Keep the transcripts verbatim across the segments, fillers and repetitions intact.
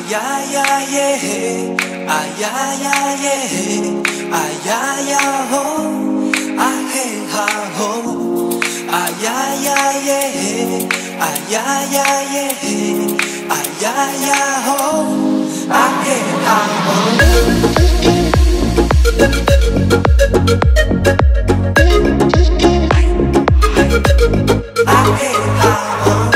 yeah, yeah, yeah. Ah, yeah, yeah, yeah. Ah, yeah, yeah, ho. Ah, hey, ha, ho. Ah, yeah, yeah, yeah. Ah, yeah, yeah, yeah. Ah, yeah, yeah, ho. Ah, hey, ha, ho. Ah, hey, ha, ho.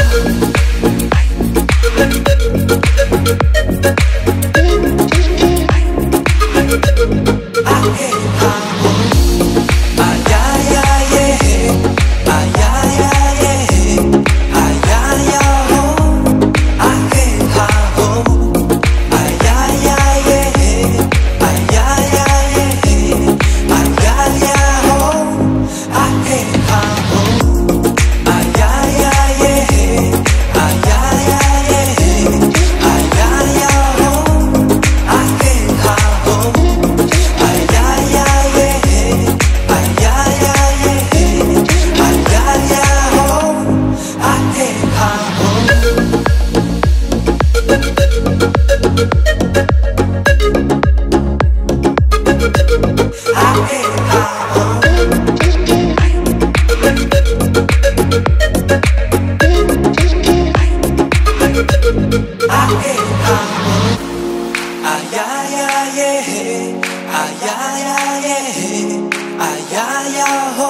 Ah, yeah, yeah, yeah. Ah, yeah, yeah, ho.